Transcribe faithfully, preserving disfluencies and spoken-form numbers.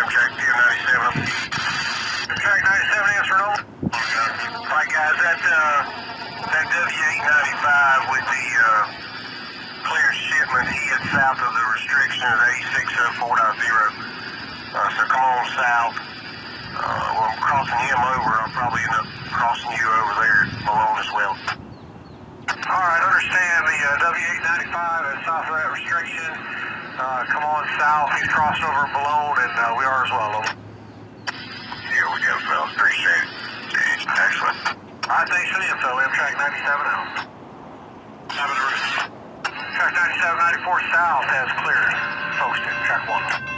Amtrak Pier ninety-seven. Amtrak ninety-seven, answer no. Alright guys, that, uh, that W eight ninety-five with the, uh, clear shipment, he is south of the restriction of A six oh four point oh. Uh, so come on south. Uh, well, I'm crossing him over. I'll probably end up crossing you over there alone as well. Alright, understand the uh, W eight ninety-five is south of that restriction. Uh, come on south. He's crossed over Balone, and uh, we are as well. Here we go, fellas. Appreciate it. Excellent. Alright, thanks for the info. Amtrak ninety-seven out. Having a roof. Track ninety-seven ninety-four south has cleared. Folks to track one.